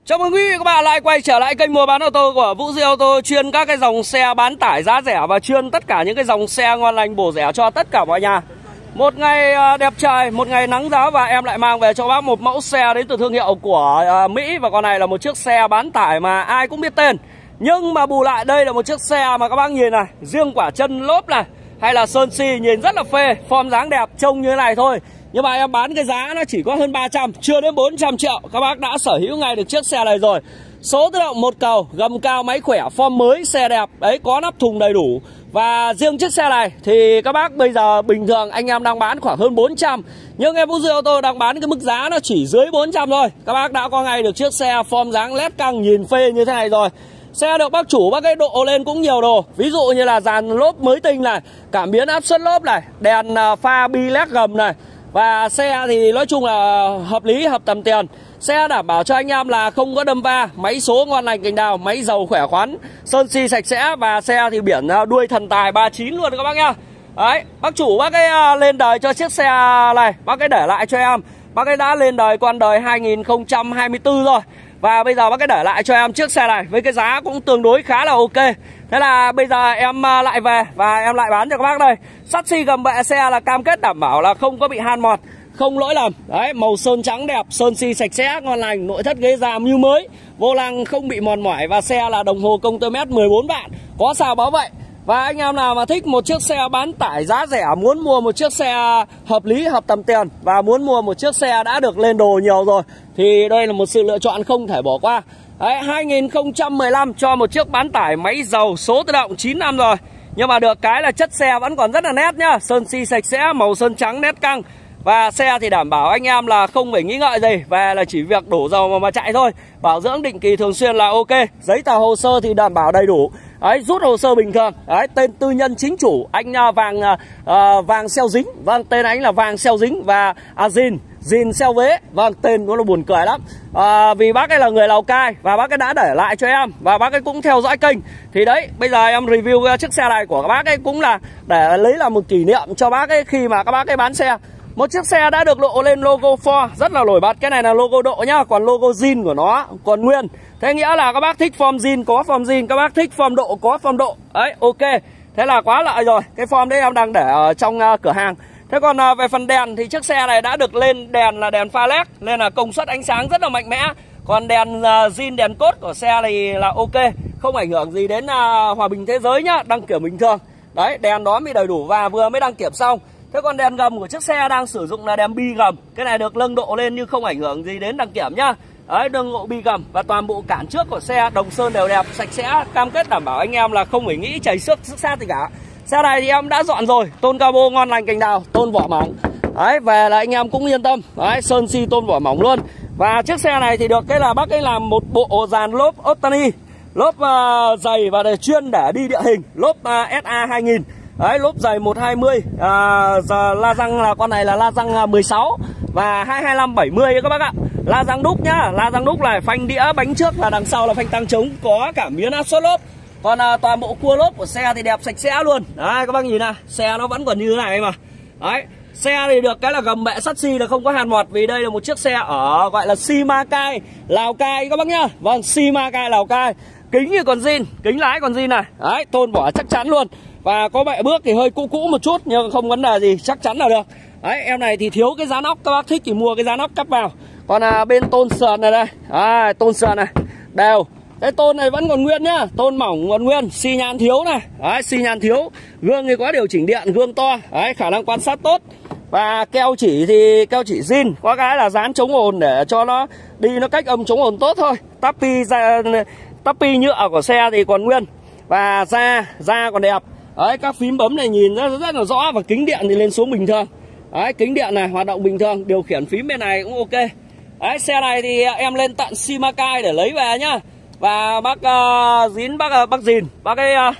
Chào mừng quý vị các bạn lại quay trở lại kênh mua bán ô tô của Vũ Duy Ô tô, chuyên các cái dòng xe bán tải giá rẻ và chuyên tất cả những cái dòng xe ngon lành bổ rẻ cho tất cả mọi nhà. Một ngày đẹp trời, một ngày nắng giáo và em lại mang về cho bác một mẫu xe đến từ thương hiệu của Mỹ. Và con này là một chiếc xe bán tải mà ai cũng biết tên. Nhưng mà bù lại đây là một chiếc xe mà các bác nhìn này, riêng quả chân lốp này hay là sơn xi nhìn rất là phê, form dáng đẹp, trông như thế này thôi. Nhưng mà em bán cái giá nó chỉ có hơn 300, chưa đến 400 triệu. Các bác đã sở hữu ngay được chiếc xe này rồi. Số tự động một cầu, gầm cao, máy khỏe, form mới, xe đẹp. Đấy, có nắp thùng đầy đủ. Và riêng chiếc xe này thì các bác bây giờ bình thường anh em đang bán khoảng hơn 400. Nhưng em Vũ Duy Ô tô đang bán cái mức giá nó chỉ dưới 400 thôi. Các bác đã có ngay được chiếc xe form dáng led căng nhìn phê như thế này rồi. Xe được bác chủ bác cái độ lên cũng nhiều đồ. Ví dụ như là dàn lốp mới tinh này, cảm biến áp suất lốp này, đèn pha bi led gầm này. Và xe thì nói chung là hợp lý, hợp tầm tiền. Xe đảm bảo cho anh em là không có đâm va, máy số ngon lành cành đào, máy dầu khỏe khoắn, sơn xi sạch sẽ. Và xe thì biển đuôi thần tài 39 luôn các bác nhá. Đấy, bác chủ bác ấy lên đời cho chiếc xe này, bác ấy để lại cho em. Bác ấy đã lên đời con đời 2024 rồi. Và bây giờ bác ấy để lại cho em chiếc xe này với cái giá cũng tương đối khá là ok. Thế là bây giờ em lại về và em lại bán cho các bác đây. Sắt xi gầm bệ xe là cam kết đảm bảo là không có bị han mọt, không lỗi lầm. Đấy, màu sơn trắng đẹp, sơn xi sạch sẽ, ngon lành, nội thất ghế da như mới, vô lăng không bị mòn mỏi. Và xe là đồng hồ công tơ mét 14 vạn, có sao báo vậy. Và anh em nào mà thích một chiếc xe bán tải giá rẻ, muốn mua một chiếc xe hợp lý, hợp tầm tiền và muốn mua một chiếc xe đã được lên đồ nhiều rồi thì đây là một sự lựa chọn không thể bỏ qua. Đấy, 2015 cho một chiếc bán tải máy dầu số tự động 9 năm rồi. Nhưng mà được cái là chất xe vẫn còn rất là nét nhá, sơn xi sạch sẽ, màu sơn trắng nét căng. Và xe thì đảm bảo anh em là không phải nghĩ ngợi gì, về là chỉ việc đổ dầu mà chạy thôi. Bảo dưỡng định kỳ thường xuyên là ok. Giấy tờ hồ sơ thì đảm bảo đầy đủ. Đấy, rút hồ sơ bình thường. Đấy, tên tư nhân chính chủ anh Vàng Xeo Dính. Vâng, tên anh là Vàng Xeo Dính. Và Dìn Xeo Vế. Vâng, tên nó là buồn cười lắm. Vì bác ấy là người Lào Cai và bác ấy đã để lại cho em và bác ấy cũng theo dõi kênh. Thì đấy, bây giờ em review chiếc xe này của các bác ấy cũng là để lấy làm một kỷ niệm cho bác ấy khi mà các bác ấy bán xe. Một chiếc xe đã được lộ lên logo Ford rất là nổi bật. Cái này là logo độ nhá, còn logo zin của nó còn nguyên. Thế nghĩa là các bác thích form zin có form zin, các bác thích form độ có form độ. Đấy, ok. Thế là quá lợi rồi. Cái form đấy em đang để ở trong cửa hàng. Thế còn về phần đèn thì chiếc xe này đã được lên đèn là đèn pha led, nên là công suất ánh sáng rất là mạnh mẽ. Còn đèn zin, đèn cốt của xe này là ok, không ảnh hưởng gì đến hòa bình thế giới nhá, đăng kiểm bình thường. Đấy, đèn đó mới đầy đủ và vừa mới đăng kiểm xong. Thế còn đèn gầm của chiếc xe đang sử dụng là đèn bi gầm. Cái này được nâng độ lên nhưng không ảnh hưởng gì đến đăng kiểm nhá. Đấy, nâng độ bi gầm. Và toàn bộ cản trước của xe đồng sơn đều đẹp, sạch sẽ, cam kết đảm bảo anh em là không phải nghĩ chảy xước sát gì cả. Xe này thì em đã dọn rồi, tôn cabo ngon lành cành đào, tôn vỏ mỏng. Đấy, về là anh em cũng yên tâm. Đấy, sơn xi tôn vỏ mỏng luôn. Và chiếc xe này thì được cái là bác ấy làm một bộ dàn lốp Ottani, lốp dày và chuyên để đi địa hình, lốp SA 2000. Đấy, lốp dày 120, la răng là con này là la răng 16 và 225/70 các bác ạ. La răng đúc nhá, la răng đúc này, phanh đĩa bánh trước và đằng sau là phanh tăng trống, có cảm biến áp suất lốp. Còn toàn bộ cua lốp của xe thì đẹp sạch sẽ luôn. Đấy, các bác nhìn này, xe nó vẫn còn như thế này mà. Đấy, xe thì được cái là gầm bệ sắt xi là không có hàn mọt, vì đây là một chiếc xe ở gọi là Simacai, Lào Cai các bác nhá. Vâng, Simacai Lào Cai. Kính thì còn zin, kính lái còn zin này. Đấy, tôn vỏ chắc chắn luôn. Và có bệ bước thì hơi cũ cũ một chút nhưng không vấn đề gì, chắc chắn là được. Đấy, em này thì thiếu cái giá nóc, các bác thích thì mua cái giá nóc cắp vào. Còn bên tôn sườn này đây, tôn sườn này đều. Cái tôn này vẫn còn nguyên nhá, tôn mỏng còn nguyên, xi nhan thiếu này. Đấy, xi nhan thiếu. Gương thì có điều chỉnh điện, gương to. Đấy, khả năng quan sát tốt. Và keo chỉ thì keo chỉ zin, có cái là dán chống ồn để cho nó đi nó cách âm chống ồn tốt thôi. Tapi nhựa của xe thì còn nguyên. Và da còn đẹp. Đấy, các phím bấm này nhìn rất là rõ. Và kính điện thì lên xuống bình thường. Đấy, kính điện này hoạt động bình thường. Điều khiển phím bên này cũng ok. Đấy, xe này thì em lên tận Simacai để lấy về nhá. Và bác Dìn, bác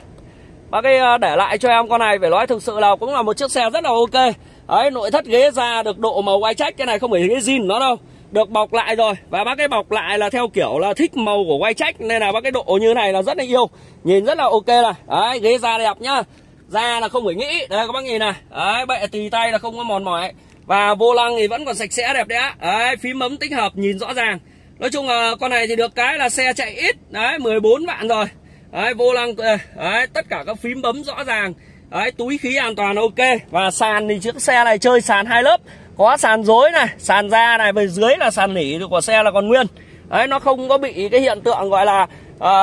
ấy để lại cho em con này. Phải nói thực sự là cũng là một chiếc xe rất là ok. Đấy, nội thất ghế da được độ màu white check. Cái này không phải ghế zin nó đâu, được bọc lại rồi. Và bác ấy bọc lại là theo kiểu là thích màu của white check, nên là bác cái độ như này là rất là yêu, nhìn rất là ok này. Đấy, ghế da đẹp nhá, da là không phải nghĩ. Đây các bác nhìn này, đấy, bệ tì tay là không có mòn mỏi. Và vô lăng thì vẫn còn sạch sẽ đẹp đẽ. Đấy, phím bấm tích hợp nhìn rõ ràng. Nói chung là con này thì được cái là xe chạy ít. Đấy, 14 vạn rồi. Đấy, vô lăng, đấy, tất cả các phím bấm rõ ràng. Đấy, túi khí an toàn ok. Và sàn thì chiếc xe này chơi sàn 2 lớp. Có sàn rối này, sàn da này, về dưới là sàn nỉ của xe là còn nguyên. Đấy, nó không có bị cái hiện tượng gọi là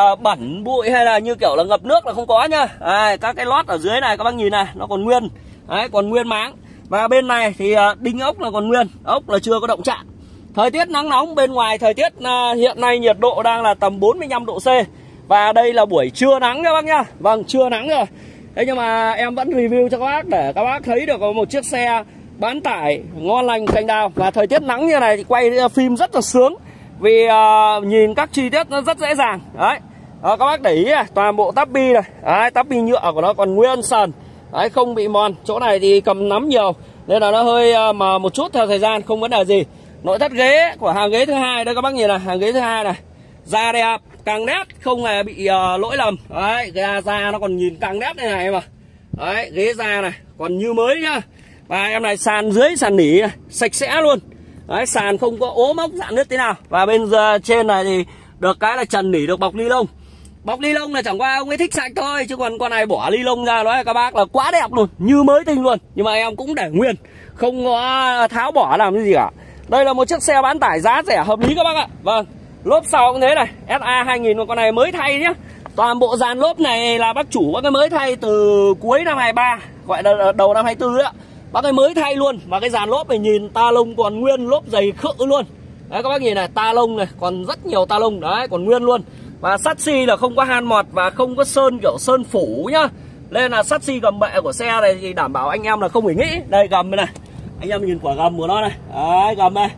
bẩn bụi hay là như kiểu là ngập nước là không có nhá. Đấy, các cái lót ở dưới này các bác nhìn này, nó còn nguyên. Đấy, còn nguyên máng. Và bên này thì đinh ốc là còn nguyên, ốc là chưa có động chạm. Thời tiết nắng nóng, bên ngoài thời tiết hiện nay nhiệt độ đang là tầm 45 độ C. Và đây là buổi trưa nắng các bác nhá. Vâng, trưa nắng rồi. Thế nhưng mà em vẫn review cho các bác để các bác thấy được có một chiếc xe bán tải ngon lành cành đào. Và thời tiết nắng như này thì quay phim rất là sướng. Vì nhìn các chi tiết nó rất dễ dàng. Đấy, các bác để ý này, toàn bộ tắp bi này. Đấy, tắp bi nhựa của nó còn nguyên sần. Đấy, không bị mòn. Chỗ này thì cầm nắm nhiều nên là nó hơi mà một chút theo thời gian, không vấn đề gì. Nội thất ghế của hàng ghế thứ hai đây các bác nhìn này, hàng ghế thứ hai này, da đẹp, càng nét, không hề bị lỗi lầm. Đấy, da nó còn nhìn càng nét này này mà. Đấy, ghế da này còn như mới nhá. Và em này sàn dưới sàn nỉ này, sạch sẽ luôn. Đấy, sàn không có ố mốc dạn nứt thế nào. Và bên trên này thì được cái là trần nỉ được bọc ni lông. Bọc ni lông là chẳng qua ông ấy thích sạch thôi, chứ còn con này bỏ ni lông ra nói các bác là quá đẹp luôn, như mới tinh luôn. Nhưng mà em cũng để nguyên, không có tháo bỏ làm cái gì cả. Đây là một chiếc xe bán tải giá rẻ hợp lý các bác ạ. Vâng, lốp sau cũng thế này, SA 2000 mà con này mới thay nhá. Toàn bộ dàn lốp này là bác chủ bác cái mới thay từ cuối năm 23, gọi là đầu năm 24 đấy ạ. Bác cái mới thay luôn. Và cái dàn lốp này nhìn ta lông còn nguyên, lốp dày khự luôn. Đấy các bác nhìn này, ta lông này, còn rất nhiều ta lông. Đấy, còn nguyên luôn. Và sắt xi là không có han mọt và không có sơn kiểu sơn phủ nhá. Nên là sắt xi gầm bệ của xe này thì đảm bảo anh em là không phải nghĩ. Đây gầm này, anh em nhìn quả gầm của nó này. Đấy, gầm này,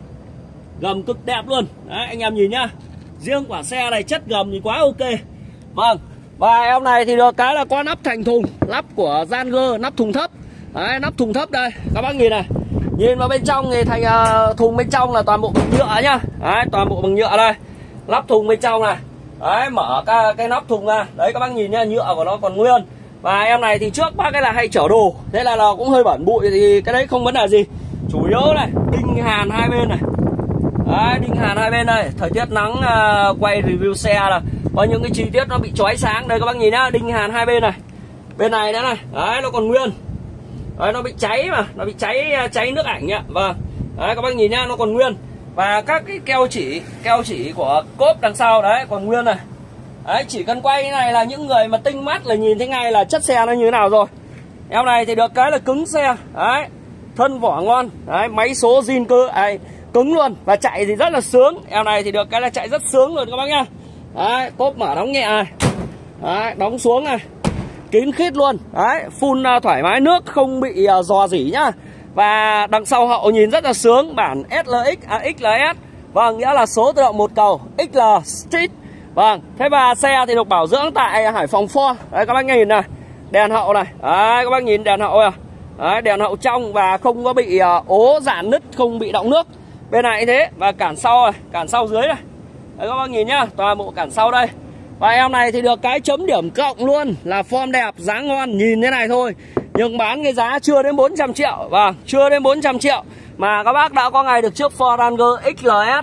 gầm cực đẹp luôn. Đấy, anh em nhìn nhá. Riêng quả xe này chất gầm thì quá ok. Vâng, và em này thì được cái là có nắp thành thùng, nắp của Janger, nắp thùng thấp. Đấy, nắp thùng thấp đây, các bác nhìn này. Nhìn vào bên trong thì thành thùng bên trong là toàn bộ bằng nhựa nhá. Đấy, toàn bộ bằng nhựa đây. Nắp thùng bên trong này. Đấy, mở cái nắp thùng ra. Đấy các bác nhìn nhá, nhựa của nó còn nguyên. Và em này thì trước bác cái là hay chở đồ, thế là nó cũng hơi bẩn bụi thì cái đấy không vấn đề gì. Chủ yếu này, đinh hàn hai bên này. Đấy, đinh hàn hai bên đây. Thời tiết nắng quay review xe là có những cái chi tiết nó bị chói sáng. Đây các bác nhìn nhá, đinh hàn hai bên này. Bên này nữa này, đấy nó còn nguyên. Đấy, nó bị cháy mà, nó bị cháy nước ảnh ạ. Vâng, đấy các bác nhìn nhá, nó còn nguyên. Và các cái keo chỉ của cốp đằng sau đấy còn nguyên này. Đấy, chỉ cần quay cái này là những người mà tinh mắt là nhìn thấy ngay là chất xe nó như thế nào rồi. Em này thì được cái là cứng xe. Đấy, thân vỏ ngon. Đấy, máy số zin cơ cứng luôn. Và chạy thì rất là sướng. Em này thì được cái là chạy rất sướng luôn các bác nhá. Đấy, cốp mở đóng nhẹ này. Đấy, đóng xuống này, kín khít luôn. Đấy, phun thoải mái, nước không bị rò rỉ nhá. Và đằng sau hậu nhìn rất là sướng, bản SLX, XLS. Vâng, nghĩa là số tự động một cầu, XL Street. Vâng, thế và xe thì được bảo dưỡng tại Hải Phòng Ford. Đấy các bác nhìn này, đèn hậu này. Đấy, các bác nhìn đèn hậu này. Đấy, đèn hậu trong và không có bị ố dạn nứt, không bị đọng nước. Bên này thế, và cản sau này, cản sau dưới này. Đấy các bác nhìn nhá, toàn bộ cản sau đây. Và em này thì được cái chấm điểm cộng luôn là form đẹp, giá ngon, nhìn thế này thôi. Nhưng bán cái giá chưa đến 400 triệu. Vâng, chưa đến 400 triệu. Mà các bác đã có ngày được chiếc Ford Ranger XLS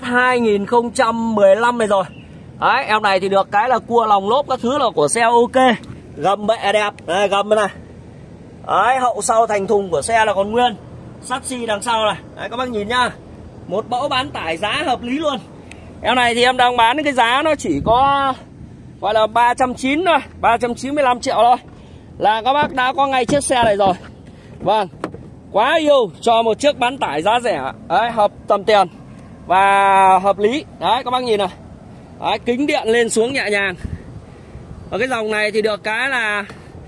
2015 này rồi. Đấy, em này thì được cái là cua lòng lốp các thứ là của xe ok. Gầm bệ đẹp, đây gầm này. Đấy, hậu sau thành thùng của xe là còn nguyên. Sắt xi đằng sau này. Đấy các bác nhìn nhá. Một mẫu bán tải giá hợp lý luôn. Em này thì em đang bán cái giá nó chỉ có gọi là 390 thôi, 395 triệu thôi. Là các bác đã có ngay chiếc xe này rồi. Vâng, quá yêu cho một chiếc bán tải giá rẻ. Đấy, hợp tầm tiền và hợp lý. Đấy các bác nhìn này. Đấy, kính điện lên xuống nhẹ nhàng. Ở cái dòng này thì được cái là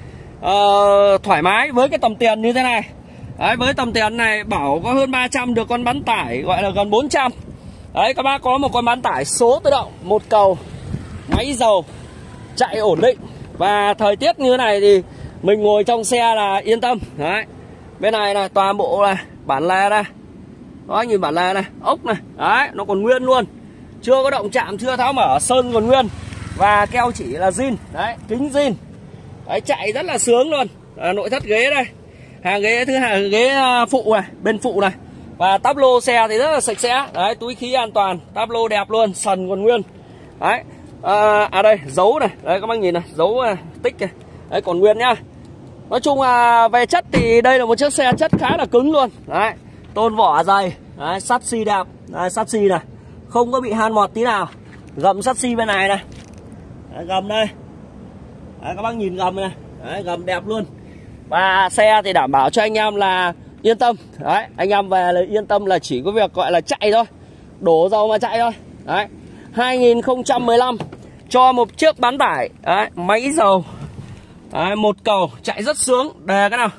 thoải mái với cái tầm tiền như thế này. Đấy, với tầm tiền này bảo có hơn 300 được con bán tải gọi là gần 400. Đấy, các bác có một con bán tải số tự động, một cầu, máy dầu, chạy ổn định. Và thời tiết như thế này thì mình ngồi trong xe là yên tâm. Đấy, bên này là toàn bộ này, bản lề này. Đó, nhìn bản lề này, ốc này. Đấy, nó còn nguyên luôn. Chưa có động chạm, chưa tháo mở, sơn còn nguyên. Và keo chỉ là zin. Đấy, kính zin. Đấy, chạy rất là sướng luôn. Nội thất ghế đây. Hàng ghế thứ hai, ghế phụ này, bên phụ này. Và táp lô xe thì rất là sạch sẽ. Đấy, túi khí an toàn, táp lô đẹp luôn, sần còn nguyên. Đấy. Đây, dấu này. Đấy các bác nhìn này, dấu tích này. Đấy còn nguyên nhá. Nói chung là về chất thì đây là một chiếc xe chất khá là cứng luôn. Đấy, tôn vỏ dày. Đấy, sắt xi đẹp. Đấy, sắt xi này, không có bị han mọt tí nào. Gầm sắt xi bên này này. Đấy, gầm đây. Đấy, các bác nhìn gầm này. Đấy, gầm đẹp luôn. Và xe thì đảm bảo cho anh em là yên tâm. Đấy, anh em về là yên tâm là chỉ có việc gọi là chạy thôi, đổ dầu mà chạy thôi. Đấy, 2015 cho một chiếc bán tải. Đấy, máy dầu. Đấy, một cầu chạy rất sướng. Đề cái nào.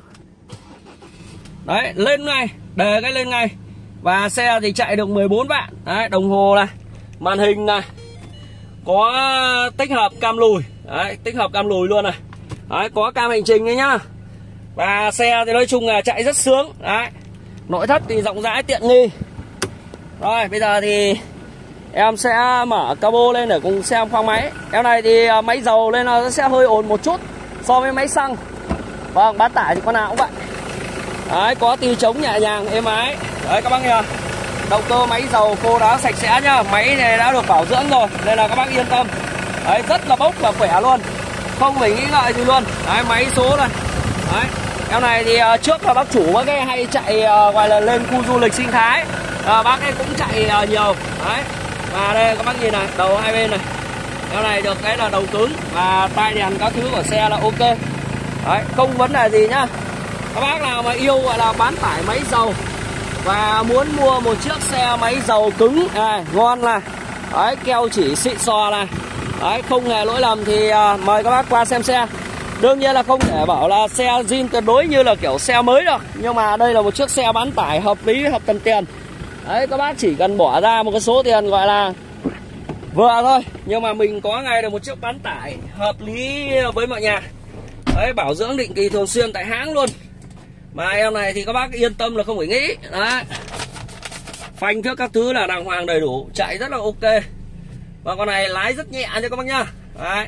Đấy, lên ngay, đề cái lên ngay. Và xe thì chạy được 14 vạn. Đấy, đồng hồ này, màn hình này, có tích hợp cam lùi. Đấy, tích hợp cam lùi luôn này. Đấy, có cam hành trình đấy nhá. Và xe thì nói chung là chạy rất sướng. Đấy, nội thất thì rộng rãi tiện nghi. Rồi bây giờ thì em sẽ mở cabo lên để cùng xem khoang máy. Em này thì máy dầu lên nó sẽ hơi ồn một chút so với máy xăng. Vâng, bán tải thì con nào cũng vậy. Đấy, có tì chống nhẹ nhàng, êm ái. Đấy các bác nghe, động cơ máy dầu khô ráo sạch sẽ nhá. Máy này đã được bảo dưỡng rồi nên là các bác yên tâm. Đấy, rất là bốc và khỏe luôn, không phải nghĩ ngợi gì luôn. Đấy, máy số này. Đấy, em này thì trước là bác chủ bác ấy hay chạy gọi là lên khu du lịch sinh thái. Bác ấy cũng chạy nhiều. Đấy, và đây các bác nhìn này, đầu hai bên này. Em này được cái là đầu cứng và tai đèn các thứ của xe là ok. Đấy, không vấn đề gì nhá. Các bác nào mà yêu gọi là bán tải máy dầu và muốn mua một chiếc xe máy dầu cứng này, ngon này, đấy, keo chỉ xịn sò này, đấy, không hề lỗi lầm thì mời các bác qua xem xe. Đương nhiên là không thể bảo là xe zin tuyệt đối như là kiểu xe mới được, nhưng mà đây là một chiếc xe bán tải hợp lý, hợp tầm tiền. Đấy, các bác chỉ cần bỏ ra một cái số tiền gọi là vừa thôi, nhưng mà mình có ngay được một chiếc bán tải hợp lý với mọi nhà. Đấy, bảo dưỡng định kỳ thường xuyên tại hãng luôn. Mà em này thì các bác yên tâm là không phải nghĩ. Đấy, phanh trước các thứ là đàng hoàng đầy đủ, chạy rất là ok. Và con này lái rất nhẹ nha các bác nhá. Đấy.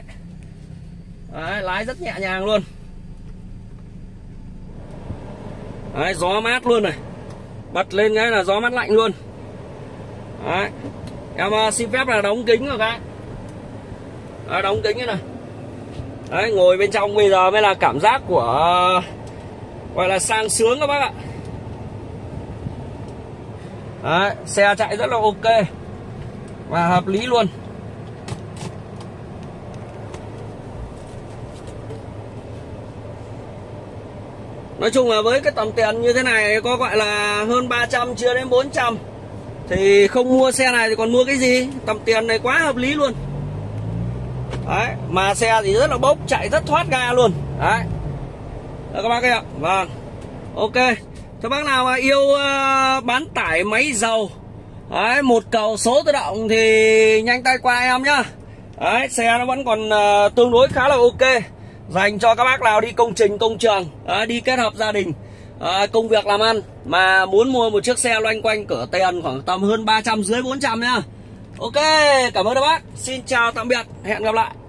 Đấy, lái rất nhẹ nhàng luôn. Đấy, gió mát luôn này, bật lên cái là gió mát lạnh luôn. Đấy, em xin phép là đóng kính rồi cái. Đấy, đóng kính cái này. Đấy, ngồi bên trong bây giờ mới là cảm giác của gọi là sang sướng các bác ạ. Đấy, xe chạy rất là ok và hợp lý luôn. Nói chung là với cái tầm tiền như thế này, có gọi là hơn 300 chưa đến 400 thì không mua xe này thì còn mua cái gì. Tầm tiền này quá hợp lý luôn. Đấy, mà xe thì rất là bốc, chạy rất thoát ga luôn. Đấy, các bác thấy ạ. Vâng, ok. Các bác nào mà yêu bán tải máy dầu, đấy, một cầu số tự động thì nhanh tay qua em nhá. Đấy, xe nó vẫn còn tương đối khá là ok, dành cho các bác nào đi công trình, công trường, đi kết hợp gia đình, công việc làm ăn mà muốn mua một chiếc xe loanh quanh cỡ tiền khoảng tầm hơn 300 dưới 400 nhá. Ok, cảm ơn các bác. Xin chào tạm biệt, hẹn gặp lại.